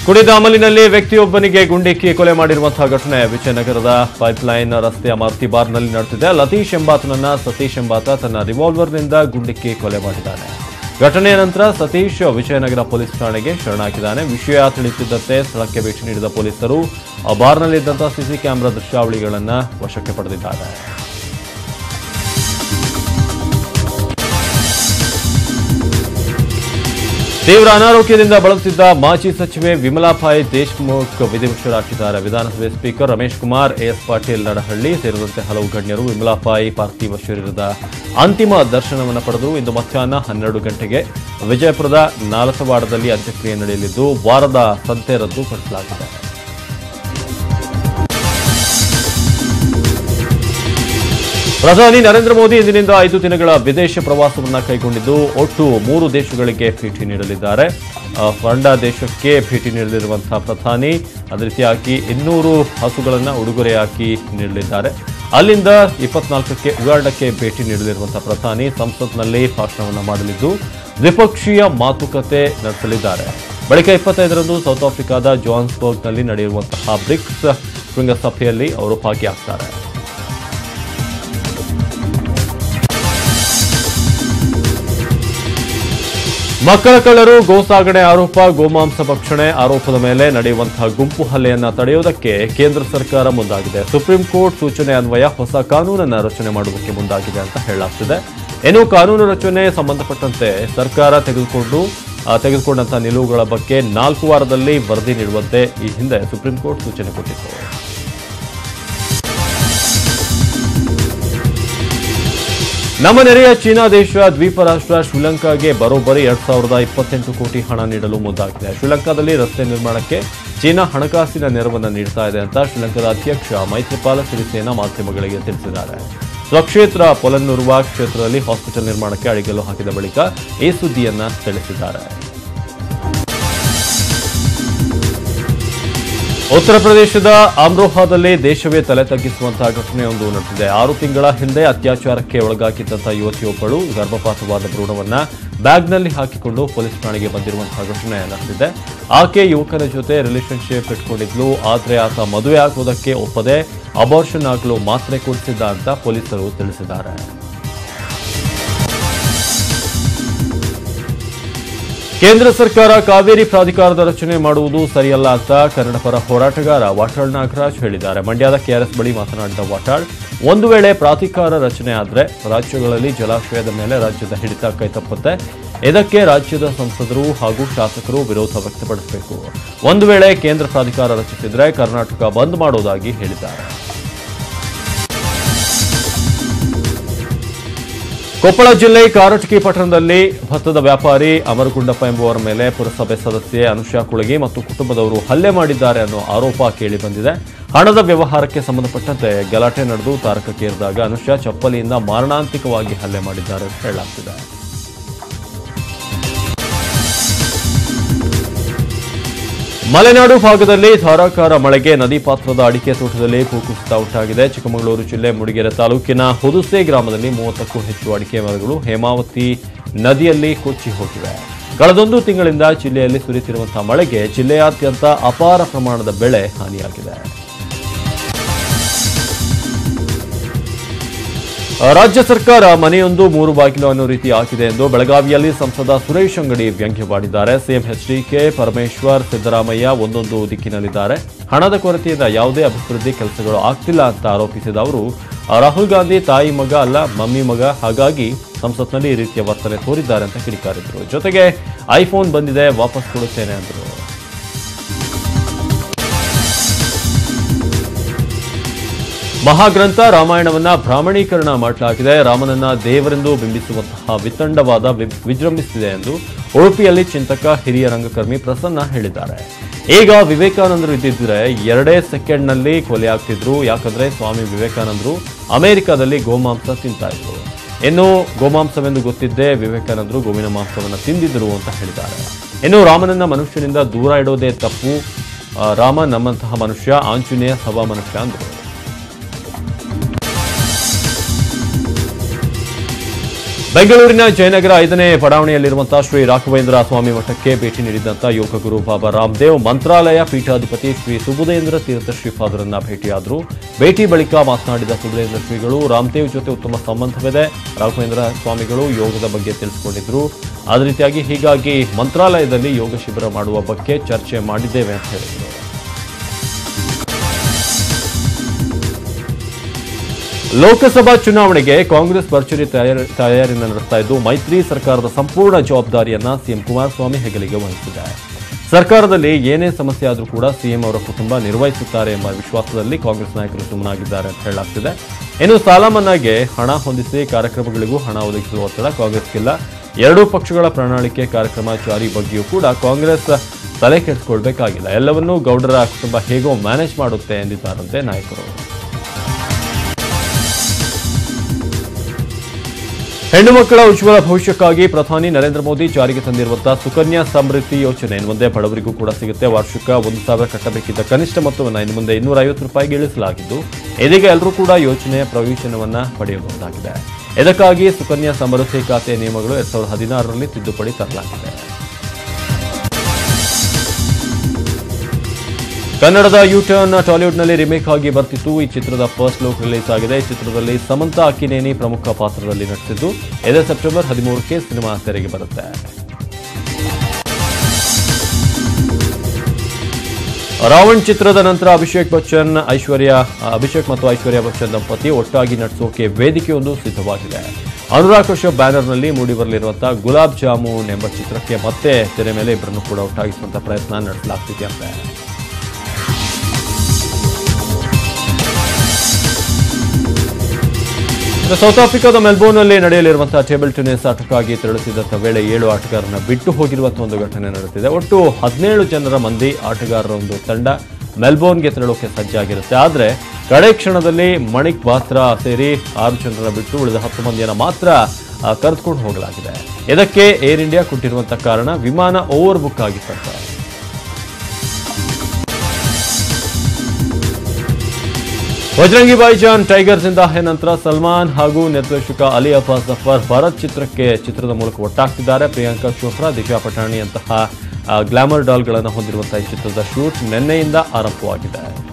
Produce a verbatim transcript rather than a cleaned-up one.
ಕುಡಿದ ಅಮಲಿನಲ್ಲಿ ವ್ಯಕ್ತಿಯೊಬ್ಬನಿಗೆ ಗುಂಡಿಕ್ಕಿ ಕೊಲೆ ಮಾಡಿರುವಂತಹ ಘಟನೆ ವಿಜಯನಗರದ ಪೈಪ್ಲೈನ್ ರಸ್ತೆಯ ಮಾರುತಿ ಬಾರ್ನಲ್ಲಿ ನಡೆದಿದೆ. ಲತೀಶ್ ಎಂಬಾತನನ್ನ ಸತೀಶ್ ಎಂಬಾತ ತನ್ನ ರಿವಾಲ್ವರ್ನಿಂದ ಗುಂಡಿಕ್ಕಿ ಕೊಲೆ ಮಾಡಿದ್ದಾನೆ. ಘಟನೆಯ ನಂತರ ಸತೀಶ್ ವಿಜಯನಗರ ಪೊಲೀಸ್ ಠಾಣೆಗೆ ಶರಣಾಗಿದ್ದಾನೆ. ವಿಷಯ ತಿಳಿಯುತ್ತಿದ್ದಂತೆ ಸ್ಥಳಕ್ಕೆ ಭೇಟಿ ನೀಡಿದ ಪೊಲೀಸರು ಬಾರ್ನಲ್ಲಿದ್ದಂತಹ ಸಿಸಿ ಕ್ಯಾಮೆರಾ ದೃಶ್ಯಾವಳಿಗಳನ್ನು ವಶಕ್ಕೆ ಪಡೆದಿದ್ದಾರೆ. ತೀವ್ರ ಅನಾರೋಗ್ಯದಿಂದ ಬಳಲುತ್ತಿದ್ದ ಮಾಜಿ ಸಚಿವೆ ವಿಮಲಾಬಾಯಿ ದೇಶ್ಮುಖ್ ವಿಧಿವಶರಾಗಿದ್ದಾರೆ. ವಿಧಾನಸಭೆ ಸ್ಪೀಕರ್ ರಮೇಶ್ ಕುಮಾರ್, ಎಎಸ್ ಪಾಟೀಲ್ ನಡಹಳ್ಳಿ ಸೇರಿದಂತೆ ಹಲವು ಗಣ್ಯರು ವಿಮಲಾಬಾಯಿ ಪಾರ್ಥಿವ ಶರೀರದ ಅಂತಿಮ ದರ್ಶನವನ್ನು ಪಡೆದರು. ಇಂದು ಮಧ್ಯಾಹ್ನ ಹನ್ನೆರಡು ಗಂಟೆಗೆ ವಿಜಯಪುರದ ನಾಲಸವಾಡದಲ್ಲಿ ಅಂತ್ಯಕ್ರಿಯೆ ನಡೆಯಲಿದ್ದು ವಾರದ ಸಂತೆ ರದ್ದುಪಡಿಸಲಾಗಿದೆ. ಪ್ರಧಾನಿ ನರೇಂದ್ರ ಮೋದಿ ಇಂದಿನಿಂದ ಐದು ದಿನಗಳ ವಿದೇಶ ಪ್ರವಾಸವನ್ನು ಕೈಗೊಂಡಿದ್ದು ಒಟ್ಟು ಮೂರು ದೇಶಗಳಿಗೆ ಭೇಟಿ ನೀಡಲಿದ್ದಾರೆ. ಫ್ರಾಂಡಾ ದೇಶಕ್ಕೆ ಭೇಟಿ ನೀಡಲಿರುವಂತಹ ಪ್ರಧಾನಿ ಅದೇ ರೀತಿಯಾಗಿ ಇನ್ನೂರು ಹಸುಗಳನ್ನು ಉಡುಗೊರೆಯಾಗಿ ನೀಡಲಿದ್ದಾರೆ. ಅಲ್ಲಿಂದ ಇಪ್ಪತ್ನಾಲ್ಕಕ್ಕೆ ಉಗಾಂಡಕ್ಕೆ ಭೇಟಿ ನೀಡಲಿರುವಂತಹ ಪ್ರಧಾನಿ ಸಂಸತ್ನಲ್ಲಿ ಭಾಷಣವನ್ನು ಮಾಡಲಿದ್ದು ದ್ವಿಪಕ್ಷೀಯ ಮಾತುಕತೆ ನಡೆಸಲಿದ್ದಾರೆ. ಬಳಿಕ ಇಪ್ಪತ್ತೈದರಂದು ಸೌತ್ ಆಫ್ರಿಕಾದ ಜೋಹಾನ್ಸ್ಬರ್ಗ್ನಲ್ಲಿ ನಡೆಯುವಂತಹ ಬ್ರಿಕ್ಸ್ ಶೃಂಗಸಭೆಯಲ್ಲಿ ಅವರು ಭಾಗಿಯಾಗ್ತಾರೆ. ಮಕ್ಕಳ ಕಳ್ಳರು, ಗೋ ಸಾಗಣೆ ಆರೋಪ, ಗೋಮಾಂಸ ಭಕ್ಷಣೆ ಆರೋಪದ ಮೇಲೆ ನಡೆಯುವಂತಹ ಗುಂಪು ಹಲ್ಲೆಯನ್ನು ತಡೆಯುವುದಕ್ಕೆ ಕೇಂದ್ರ ಸರ್ಕಾರ ಮುಂದಾಗಿದೆ. ಸುಪ್ರೀಂ ಕೋರ್ಟ್ ಸೂಚನೆ ಅನ್ವಯ ಹೊಸ ಕಾನೂನನ್ನು ರಚನೆ ಮಾಡುವುದಕ್ಕೆ ಮುಂದಾಗಿದೆ ಅಂತ ಹೇಳಲಾಗ್ತಿದೆ. ಇನ್ನು ಕಾನೂನು ರಚನೆ ಸಂಬಂಧಪಟ್ಟಂತೆ ಸರ್ಕಾರ ತೆಗೆದುಕೊಂಡು ತೆಗೆದುಕೊಂಡಂತಹ ನಿಲುವುಗಳ ಬಗ್ಗೆ ನಾಲ್ಕು ವಾರದಲ್ಲಿ ವರದಿ ನೀಡುವಂತೆ ಈ ಹಿಂದೆ ಸುಪ್ರೀಂ ಕೋರ್ಟ್ ಸೂಚನೆ ಕೊಟ್ಟಿತ್ತು. ನಮ್ಮ ನೆರೆಯ ಚೀನಾ ದೇಶ ದ್ವೀಪ ರಾಷ್ಟ್ರ ಶ್ರೀಲಂಕಾಗೆ ಬರೋಬ್ಬರಿ ಎರಡ್ ಸಾವಿರದ ಇಪ್ಪತ್ತೆಂಟು ಕೋಟಿ ಹಣ ನೀಡಲು ಮುಂದಾಗಿದೆ. ಶ್ರೀಲಂಕಾದಲ್ಲಿ ರಸ್ತೆ ನಿರ್ಮಾಣಕ್ಕೆ ಚೀನಾ ಹಣಕಾಸಿನ ನೆರವನ್ನು ನೀಡ್ತಾ ಇದೆ ಅಂತ ಶ್ರೀಲಂಕಾದ ಅಧ್ಯಕ್ಷ ಮೈತ್ರಿಪಾಲ ಸಿರಿಸೇನಾ ಮಾಧ್ಯಮಗಳಿಗೆ ತಿಳಿಸಿದ್ದಾರೆ. ಸ್ವಕ್ಷೇತ್ರ ಪೊಲನ್ನೂರುವ ಕ್ಷೇತ್ರದಲ್ಲಿ ಹಾಸ್ಪಿಟಲ್ ನಿರ್ಮಾಣಕ್ಕೆ ಅಡಿಗಲ್ಲು ಹಾಕಿದ ಬಳಿಕ ಈ ಸುದ್ದಿಯನ್ನ ತಿಳಿಸಿದ್ದಾರೆ. ಉತ್ತರ ಪ್ರದೇಶದ ಅಮ್ರೋಹಾದಲ್ಲಿ ದೇಶವೇ ತಲೆ ತಗ್ಗಿಸುವಂತಹ ಘಟನೆಯೊಂದು ನಡೆದಿದೆ. ಆರು ತಿಂಗಳ ಹಿಂದೆ ಅತ್ಯಾಚಾರಕ್ಕೆ ಒಳಗಾಗಿದ್ದಂತಹ ಯುವತಿಯೊಬ್ಬಳು ಗರ್ಭಪಾತವಾದ ಭ್ರೂಣವನ್ನ ಬ್ಯಾಗ್ನಲ್ಲಿ ಹಾಕಿಕೊಂಡು ಪೊಲೀಸ್ ಠಾಣೆಗೆ ಬಂದಿರುವಂತಹ ಘಟನೆ ನಡೆದಿದೆ. ಆಕೆ ಯುವಕನ ಜೊತೆ ರಿಲೇಶನ್ಶಿಪ್ ಇಟ್ಕೊಂಡಿದ್ಲು. ಆದರೆ ಆತ ಮದುವೆ ಆಗುವುದಕ್ಕೆ ಒಪ್ಪದೆ ಅಬಾರ್ಷನ್ ಆಗಲು ಮಾತ್ರೆ ಕೊಡಿಸಿದ್ದ ಅಂತ ಪೊಲೀಸರು ತಿಳಿಸಿದ್ದಾರೆ. ಕೇಂದ್ರ ಸರ್ಕಾರ ಕಾವೇರಿ ಪ್ರಾಧಿಕಾರದ ರಚನೆ ಮಾಡುವುದು ಸರಿಯಲ್ಲ ಅಂತ ಕನ್ನಡ ಪರ ಹೋರಾಟಗಾರ ವಾಟಾಳ್ ನಾಗರಾಜ್ ಹೇಳಿದ್ದಾರೆ. ಮಂಡ್ಯದ ಕೆಆರ್ಎಸ್ ಬಳಿ ಮಾತನಾಡಿದ ವಾಟಾಳ್, ಒಂದು ವೇಳೆ ಪ್ರಾಧಿಕಾರ ರಚನೆ ಆದರೆ ರಾಜ್ಯಗಳಲ್ಲಿ ಜಲಾಶಯದ ಮೇಲೆ ರಾಜ್ಯದ ಹಿಡಿತ ಕೈತಪ್ಪುತ್ತೆ. ಇದಕ್ಕೆ ರಾಜ್ಯದ ಸಂಸದರು ಹಾಗೂ ಶಾಸಕರು ವಿರೋಧ ವ್ಯಕ್ತಪಡಿಸಬೇಕು. ಒಂದು ವೇಳೆ ಕೇಂದ್ರ ಪ್ರಾಧಿಕಾರ ರಚಿಸಿದರೆ ಕರ್ನಾಟಕ ಬಂದ್ ಮಾಡುವುದಾಗಿ ಹೇಳಿದ್ದಾರೆ. ಕೊಪ್ಪಳ ಜಿಲ್ಲೆ ಕಾರಟಗಿ ಪಟ್ಟಣದಲ್ಲಿ ಭತ್ತದ ವ್ಯಾಪಾರಿ ಅಮರಗುಂಡಪ್ಪ ಎಂಬುವರ ಮೇಲೆ ಪುರಸಭೆ ಸದಸ್ಯೆ ಅನುಷಾ ಕುಳಗಿ ಮತ್ತು ಕುಟುಂಬದವರು ಹಲ್ಲೆ ಮಾಡಿದ್ದಾರೆ ಅನ್ನೋ ಆರೋಪ ಕೇಳಿಬಂದಿದೆ. ಹಣದ ವ್ಯವಹಾರಕ್ಕೆ ಸಂಬಂಧಪಟ್ಟಂತೆ ಗಲಾಟೆ ನಡೆದು ತಾರಕಕ್ಕೇರಿದಾಗ ಅನುಷಾ ಚಪ್ಪಲಿಯಿಂದ ಮಾರಣಾಂತಿಕವಾಗಿ ಹಲ್ಲೆ ಮಾಡಿದ್ದಾರೆ ಅಂತ ಹೇಳಲಾಗ್ತಿದೆ. ಮಲೆನಾಡು ಭಾಗದಲ್ಲಿ ಧಾರಾಕಾರ ಮಳೆಗೆ ನದಿ ಪಾತ್ರದ ಅಡಿಕೆ ತೋಟದಲ್ಲಿ ಭೂಕುಸಿತ ಉಂಟಾಗಿದೆ. ಚಿಕ್ಕಮಗಳೂರು ಜಿಲ್ಲೆ ಮೂಡಿಗೆರೆ ತಾಲೂಕಿನ ಹುದುಸೆ ಗ್ರಾಮದಲ್ಲಿ ಮೂವತ್ತಕ್ಕೂ ಹೆಚ್ಚು ಅಡಿಕೆ ಮರಗಳು ಹೇಮಾವತಿ ನದಿಯಲ್ಲಿ ಕೊಚ್ಚಿ ಹೋಗಿವೆ. ಕಳೆದೊಂದು ತಿಂಗಳಿಂದ ಜಿಲ್ಲೆಯಲ್ಲಿ ಸುರಿಯುತ್ತಿರುವಂತಹ ಮಳೆಗೆ ಜಿಲ್ಲೆಯಾದ್ಯಂತ ಅಪಾರ ಪ್ರಮಾಣದ ಬೆಳೆ ಹಾನಿಯಾಗಿದೆ. ರಾಜ್ಯ ಸರ್ಕಾರ ಮನೆಯೊಂದು ಮೂರು ಬಾಗಿಲು ಅನ್ನೋ ರೀತಿ ಆಗಿದೆ ಎಂದು ಬೆಳಗಾವಿಯಲ್ಲಿ ಸಂಸದ ಸುರೇಶ್ ಅಂಗಡಿ ವ್ಯಂಗ್ಯವಾಡಿದ್ದಾರೆ. ಸಿಎಂ ಎಚ್ಡಿಕೆ, ಪರಮೇಶ್ವರ್, ಸಿದ್ದರಾಮಯ್ಯ ಒಂದೊಂದು ದಿಕ್ಕಿನಲ್ಲಿದ್ದಾರೆ. ಹಣದ ಕೊರತೆಯಿಂದ ಯಾವುದೇ ಅಭಿವೃದ್ಧಿ ಕೆಲಸಗಳು ಆಗ್ತಿಲ್ಲ ಅಂತ ಆರೋಪಿಸಿದ ಅವರು, ರಾಹುಲ್ ಗಾಂಧಿ ತಾಯಿ ಮಗ ಅಲ್ಲ ಮಮ್ಮಿ ಮಗ, ಹಾಗಾಗಿ ಸಂಸತ್ನಲ್ಲಿ ಈ ರೀತಿಯ ವರ್ತನೆ ತೋರಿದ್ದಾರೆ ಅಂತ ಕಿಡಿಕಾರಿದ್ರು. ಜೊತೆಗೆ ಐಫೋನ್ ಬಂದಿದೆ, ವಾಪಸ್ ಕೊಡುತ್ತೇನೆ ಅಂದರು. ಮಹಾಗ್ರಂಥ ರಾಮಾಯಣವನ್ನ ಬ್ರಾಹ್ಮಣೀಕರಣ ಮಾಡಲಾಗಿದೆ. ರಾಮನನ್ನ ದೇವರೆಂದು ಬಿಂಬಿಸುವಂತಹ ವಿತಂಡವಾದ ವಿಜೃಂಭಿಸಿದೆ ಎಂದು ಉಡುಪಿಯಲ್ಲಿ ಚಿಂತಕ ಹಿರಿಯ ರಂಗಕರ್ಮಿ ಪ್ರಸನ್ನ ಹೇಳಿದ್ದಾರೆ. ಈಗ ವಿವೇಕಾನಂದರು ಇದ್ದಿದ್ರೆ ಎರಡೇ ಸೆಕೆಂಡ್ನಲ್ಲಿ ಕೊಲೆ ಆಗ್ತಿದ್ರು. ಯಾಕಂದ್ರೆ ಸ್ವಾಮಿ ವಿವೇಕಾನಂದರು ಅಮೆರಿಕದಲ್ಲಿ ಗೋಮಾಂಸ ತಿಂತಾ ಇದ್ರು. ಇನ್ನು ಗೋಮಾಂಸವೆಂದು ಗೊತ್ತಿದ್ದೇ ವಿವೇಕಾನಂದರು ಗೋವಿನ ಮಾಂಸವನ್ನು ತಿಂದಿದ್ರು ಅಂತ ಹೇಳಿದ್ದಾರೆ. ಇನ್ನು ರಾಮನನ್ನ ಮನುಷ್ಯನಿಂದ ದೂರ ಇಡೋದೇ ತಪ್ಪು. ರಾಮ ನಮ್ಮಂತಹ ಮನುಷ್ಯ, ಆಂಜನೇಯ ಸಭಾ ಮನುಷ್ಯ ಅಂದರು. ಬೆಂಗಳೂರಿನ ಜಯನಗರ ಐದನೇ ಬಡಾವಣೆಯಲ್ಲಿರುವಂತಹ ಶ್ರೀ ರಾಘವೇಂದ್ರ ಸ್ವಾಮಿ ಮಠಕ್ಕೆ ಭೇಟಿ ನೀಡಿದಂತಹ ಯೋಗ ಗುರು ಬಾಬಾ ರಾಮದೇವ್ ಮಂತ್ರಾಲಯ ಪೀಠಾಧಿಪತಿ ಶ್ರೀ ಸುಬುಧೇಂದ್ರ ತೀರ್ಥ ಶ್ರೀಪಾದರನ್ನ ಭೇಟಿಯಾದರು. ಭೇಟಿ ಬಳಿಕ ಮಾತನಾಡಿದ ಸುಬುಧೇಂದ್ರ ಶ್ರೀಗಳು ರಾಮದೇವ್ ಜೊತೆ ಉತ್ತಮ ಸಂಬಂಧವಿದೆ. ರಾಘವೇಂದ್ರ ಸ್ವಾಮಿಗಳು ಯೋಗದ ಬಗ್ಗೆ ತಿಳಿಸಿಕೊಂಡಿದ್ರು. ಅದೇ ರೀತಿಯಾಗಿ ಹೀಗಾಗಿ ಮಂತ್ರಾಲಯದಲ್ಲಿ ಯೋಗ ಶಿಬಿರ ಮಾಡುವ ಬಗ್ಗೆ ಚರ್ಚೆ ಮಾಡಿದ್ದೇವೆ ಅಂತ ಹೇಳಿದರು. ಲೋಕಸಭಾ ಚುನಾವಣೆಗೆ ಕಾಂಗ್ರೆಸ್ ಭರ್ಜರಿ ತಯಾರಿ ನಡೆಸ್ತಾ ಇದ್ದು ಮೈತ್ರಿ ಸರ್ಕಾರದ ಸಂಪೂರ್ಣ ಜವಾಬ್ದಾರಿಯನ್ನ ಸಿಎಂ ಕುಮಾರಸ್ವಾಮಿ ಹೆಗಲಿಗೆ ವಹಿಸಿದೆ. ಸರ್ಕಾರದಲ್ಲಿ ಏನೇ ಸಮಸ್ಯೆ ಆದರೂ ಕೂಡ ಸಿಎಂ ಅವರ ಕುಟುಂಬ ನಿರ್ವಹಿಸುತ್ತಾರೆ ಎಂಬ ವಿಶ್ವಾಸದಲ್ಲಿ ಕಾಂಗ್ರೆಸ್ ನಾಯಕರು ಸುಮ್ಮನಾಗಿದ್ದಾರೆ ಅಂತ ಹೇಳಲಾಗ್ತಿದೆ. ಇನ್ನು ಸಾಲ ಮನ್ನಾಗೆ ಹಣ ಹೊಂದಿಸಿ ಕಾರ್ಯಕ್ರಮಗಳಿಗೂ ಹಣ ಒದಗಿಸುವ ಒತ್ತಡ ಕಾಂಗ್ರೆಸ್ಗಿಲ್ಲ. ಎರಡೂ ಪಕ್ಷಗಳ ಪ್ರಣಾಳಿಕೆ ಕಾರ್ಯಕ್ರಮ ಜಾರಿ ಬಗ್ಗೆಯೂ ಕೂಡ ಕಾಂಗ್ರೆಸ್ ತಲೆ ಕೆಡಿಸಿಕೊಳ್ಬೇಕಾಗಿಲ್ಲ. ಎಲ್ಲವನ್ನೂ ಗೌಡರ ಕುಟುಂಬ ಹೇಗೋ ಮ್ಯಾನೇಜ್ ಮಾಡುತ್ತೆ ಎಂದಿದ್ದಾರಂತೆ ನಾಯಕರು. ಹೆಣ್ಣು ಮಕ್ಕಳ ಉಜ್ವಲ ಭವಿಷ್ಯಕ್ಕಾಗಿ ಪ್ರಧಾನಿ ನರೇಂದ್ರ ಮೋದಿ ಜಾರಿಗೆ ತಂದಿರುವಂತಹ ಸುಕನ್ಯಾ ಸಮೃದ್ಧಿ ಯೋಜನೆ ಇನ್ನು ಮುಂದೆ ಬಡವರಿಗೂ ಕೂಡ ಸಿಗುತ್ತೆ. ವಾರ್ಷಿಕ ಒಂದು ಸಾವಿರ ಕಟ್ಟಬೇಕಿದ್ದ ಕನಿಷ್ಠ ಮೊತ್ತವನ್ನು ಇನ್ನು ಮುಂದೆ ಇನ್ನೂರ ಐವತ್ತು ರೂಪಾಯಿಗೆ ಇಳಿಸಲಾಗಿದ್ದು ಇದೀಗ ಎಲ್ಲರೂ ಕೂಡ ಯೋಜನೆಯ ಪ್ರಯೋಜನವನ್ನ ಪಡೆಯಬಹುದಾಗಿದೆ. ಇದಕ್ಕಾಗಿ ಸುಕನ್ಯಾ ಸಮೃದ್ಧಿ ಖಾತೆ ನಿಯಮಗಳು ಎರಡ್ ಸಾವಿರದ ಹದಿನಾರರಲ್ಲಿ ತಿದ್ದುಪಡಿ ತರಲಾಗಿದೆ. ಕನ್ನಡದ ಯೂಟರ್ನ್ ಟಾಲಿವುಡ್ನಲ್ಲಿ ರಿಮೇಕ್ ಆಗಿ ಬರ್ತಿತ್ತು. ಈ ಚಿತ್ರದ ಫಸ್ಟ್ ಲುಕ್ ರಿಲೀಸ್ ಆಗಿದೆ. ಈ ಚಿತ್ರದಲ್ಲಿ ಸಮಂತಾ ಅಕ್ಕಿನೇನಿ ಪ್ರಮುಖ ಪಾತ್ರದಲ್ಲಿ ನಟಿಸಿದ್ದು ಇದೇ ಸೆಪ್ಟೆಂಬರ್ ಹದಿಮೂರಕ್ಕೆ ಸಿನಿಮಾ ತೆರೆಗೆ ಬರುತ್ತೆ. ರಾವಣ್ ಚಿತ್ರದ ನಂತರ ಅಭಿಷೇಕ್ ಬಚ್ಚನ್ ಐಶ್ವರ್ಯ ಅಭಿಷೇಕ್ ಮತ್ತು ಐಶ್ವರ್ಯ ಬಚ್ಚನ್ ದಂಪತಿ ಒಟ್ಟಾಗಿ ನಟಿಸೋಕೆ ವೇದಿಕೆಯೊಂದು ಸಿದ್ಧವಾಗಿದೆ. ಅನುರಾಗ್ ಕಶ್ಯಪ್ ಬ್ಯಾನರ್ನಲ್ಲಿ ಮೂಡಿಬರಲಿರುವಂತಹ ಗುಲಾಬ್ ಜಾಮೂನ್ ಎಂಬ ಚಿತ್ರಕ್ಕೆ ಮತ್ತೆ ತೆರೆ ಮೇಲೆ ಇಬ್ಬರನ್ನು ಕೂಡ ಒಟ್ಟಾಗಿಸುವಂತಹ ಪ್ರಯತ್ನ ನಡೆಸಲಾಗ್ತಿದೆಯಂತೆ. ಸೌತ್ ಆಫ್ರಿಕಾದ ಮೆಲ್ಬೋರ್ನ್ನಲ್ಲಿ ನಡೆಯಲಿರುವಂತಹ ಟೇಬಲ್ ಟೆನ್ನಿಸ್ ಆಟಕ್ಕಾಗಿ ತೆರಳುತ್ತಿದ್ದಂಥ ವೇಳೆ ಏಳು ಆಟಗಾರರನ್ನ ಬಿಟ್ಟು ಹೋಗಿರುವಂತಹ ಒಂದು ಘಟನೆ ನಡೆದಿದೆ. ಒಟ್ಟು ಹದಿನೇಳು ಜನರ ಮಂದಿ ಆಟಗಾರರ ಒಂದು ತಂಡ ಮೆಲ್ಬೋರ್ನ್ಗೆ ತೆರಳೋಕೆ ಸಜ್ಜಾಗಿರುತ್ತೆ. ಆದರೆ ಕಡೆ ಕ್ಷಣದಲ್ಲಿ ಮಣಿಕ್ ಬಾತ್ರಾ ಸೇರಿ ಆರು ಜನರ ಬಿಟ್ಟು ಉಳಿದ ಹತ್ತು ಮಂದಿಯನ್ನು ಮಾತ್ರ ಕರೆದುಕೊಂಡು ಹೋಗಲಾಗಿದೆ. ಇದಕ್ಕೆ ಏರ್ ಇಂಡಿಯಾ ಕೊಟ್ಟಿರುವಂತಹ ಕಾರಣ ವಿಮಾನ ಓವರ್ ಬುಕ್ ಆಗಿತ್ತು. ಬಜರಂಗಿ ಭಾಯಿಜಾನ್ ಟೈಗರ್ ಜಿಂದಾಹೆ ನಂತರ ಸಲ್ಮಾನ್ ಹಾಗೂ ನಿರ್ದೇಶಕ ಅಲಿ ಅಬ್ಬಾಸ್ ಜಫರ್ ಭಾರತ್ ಚಿತ್ರಕ್ಕೆ ಚಿತ್ರದ ಮೂಲಕ ಒಟ್ಟಾಗ್ತಿದ್ದಾರೆ. ಪ್ರಿಯಾಂಕಾ ಚೋಪ್ರಾ, ದಿಶಾ ಪಠಾಣಿಯಂತಹ ಗ್ಲಾಮರ್ ಡಾಲ್ಗಳನ್ನು ಹೊಂದಿರುವಂತಹ ಈ ಚಿತ್ರದ ಶೂಟ್ ನಿನ್ನೆಯಿಂದ ಆರಂಭವಾಗಿದೆ.